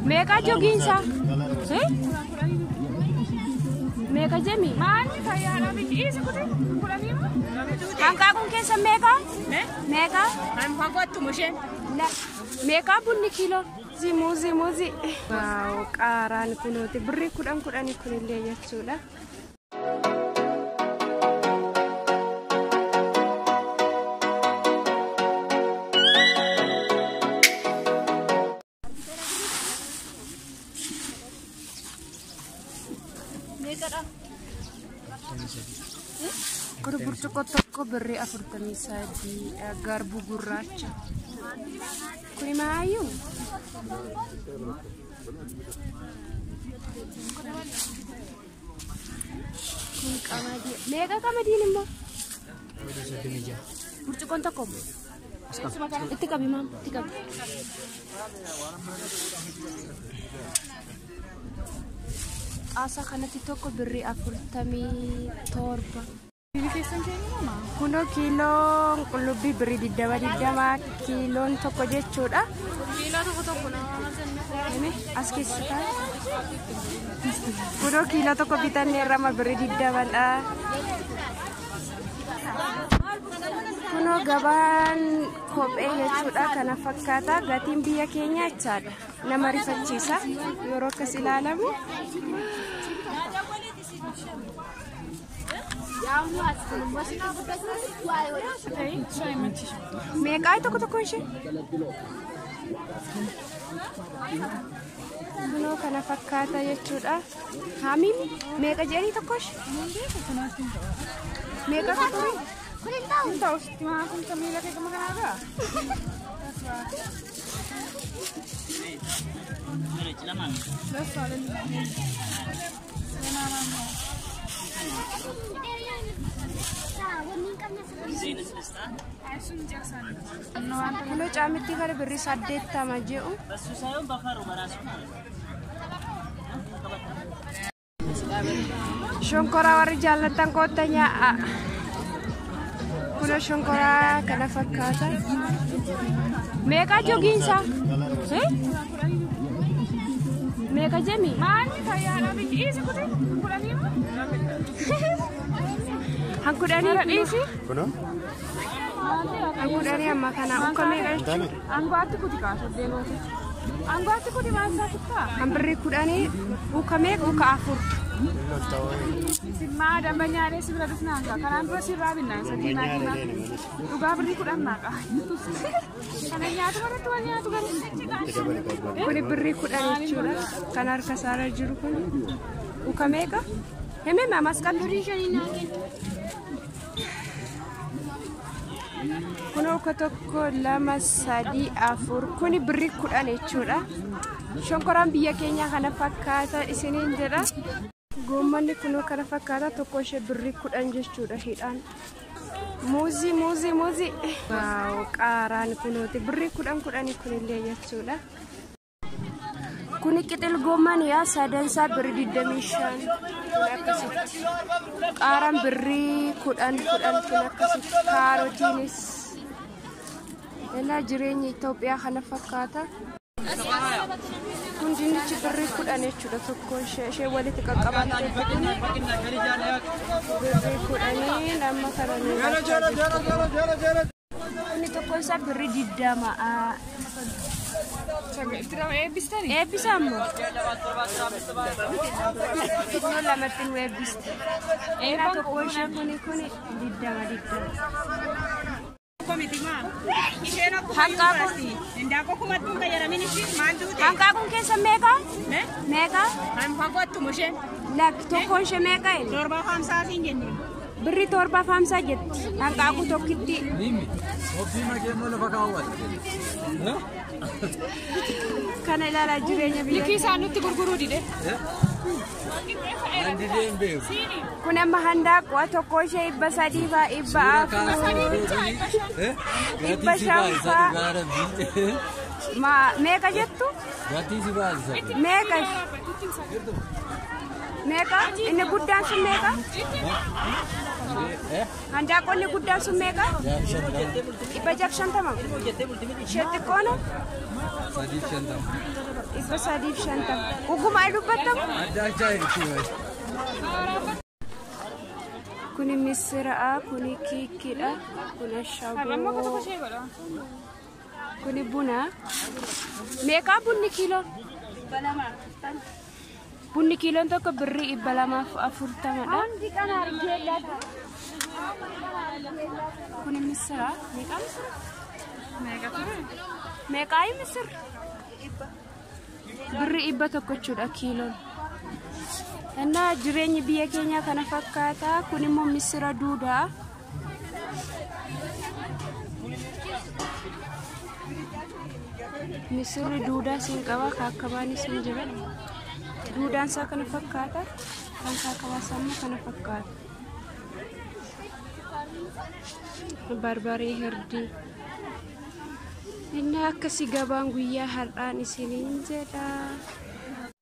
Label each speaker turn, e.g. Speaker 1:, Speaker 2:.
Speaker 1: Meeqa jogiinsa? Meeqa jemi?
Speaker 2: Maanni fayyaadhaa miti isa kute kulaniima.
Speaker 1: Hanqaaquun keessa meeqa? Meeqa?
Speaker 2: Kan fagootti musheen.
Speaker 1: Meeqa bunni kiiloo? Muuzi. Waaw qaaraan kunuuti birrii kudhan kunillee jechuudha. Kuri burcuqqoo tokko birrii 43 garbuu gurraacha. Kuni maayyuu? Kun qamadii. Meeqa qamadiin immoo? Burcuqqoon tokko. Itti qabi maam, itti qabi. Asa kanatti tokko birrii 47. Kuno kiiloon qullubbii birrii 20 kiiloon tokko jechuudha.
Speaker 2: Kiiloo tokko
Speaker 1: As keessa kuno kiiloo tokko bitannee irraa birrii 20dha. Kuno gabaan kophee jechuudha kana fakkaata gatiin biyya keenya jechaadha. Nama rifachiisa yeroo akkas ilaalamu. Meeqa tokko ishee? Kunoo kana fakkaata jechuudha. Haamiin meeqa jedhanii tokko ishee? Meeqa tokko?
Speaker 2: Kun ta'u sitti kun kamiila kee kama kanarraa?
Speaker 1: Kuno caamitti gara birrii 80 jedhu. Shonkoraa warri jaallatan kootta nyaa'a. Kuno shonkoraa kana fakkaata. Meeqa jogiinsa? Meeqa jemi?
Speaker 2: Maanni fayyaadhaa miti isa kute kulaniima.
Speaker 1: Hankudhanii dhiisi?
Speaker 3: Kuno?
Speaker 1: Hankudhanii amma kana uka meeqa jechuudha?
Speaker 2: Angaatti kuti kaasuu deemuuti. Angaatti kuti maasaa tuttaa?
Speaker 1: Hambirrii kudhanii uka meeqa uka 4.
Speaker 2: Simmaa dambanyaalee sibira dhufnaan kanaan dura sirraa binnaan sadii naatii dhugaa birrii kudhan naaqa. Kana nyaatu kanatti wal nyaatu gadi.
Speaker 1: Kuni birrii 10 jechuudha. Kan harka isaarra jiru kun uka meeqa? Himee maamas kan birrii 5 naaqa. Kun uka tokko 2 3 4 kuni birrii 10 jechuudha. Shonkoraan biyya keenya kana fakkaata isiniin jedha. Goommanni kunoo kana fakkaata tokko ishee birrii 10 jechuudha hidhaan. Muuzi. Waaw qaaraan kunuuti birrii 10 kunillee jechuudha. Kuni qixil goomman yaa sadansaa birrii 25 akkasitti. Qaaraan birrii 10 kun akkasitti. Kaarotiinis. Ilaa jireenya Itoophiyaa kana fakkaata. Kun dinnichi birrii 10 jechuudha tokko ishee walitti qaqqabattee birrii 10 amma kana inni tokko isaa birrii 20. Eebbisa ammoo kun lamatti nu eebbiste. Inni tokko ishee kuni 20. Hanqaaquun keessa meeqa? Meeqa?
Speaker 2: Kan fagootti musheen.
Speaker 1: Tokko ishee meeqa?
Speaker 2: 750 jennee.
Speaker 1: Birrii 750 jetti. Hanqaaquu tokkitti. Kana ilaalaa jireenya biyya.
Speaker 2: Likkii isaan nutti gurguruu dide.
Speaker 1: Kun amma handaaqqoo tokko ishee 300 fa'aa 400 meeqa jettu? Meeqa? Inni guddaan sun meeqa? Handaaqqoonni guddaan sun meeqa? 150. Ishee xiqqoon Ibba sadiif shantam. Dhugumaa dubbatamu. Kuni misiraa, kuni kiikkiidha, kuni ashaboo. Kuni buna. Meeqaa bunni kiiloon? Bunni kiiloon tokko birrii 240dha. Kuni misira. Meeqaa misir? Birrii 100 kiiloon. Ennaa jireenyi biyya keenya kana fakkaata. Kun immoo misira duudaa. Misirri duudaa siin qaba, kaakabaan siin jira. Duudaan isaa kana fakkaata, kan kaakabaa isaa immoo kana fakkaata. Barbaree hirdii. Inni akkasii gabaan guyyaa har'aan isiniin jedha.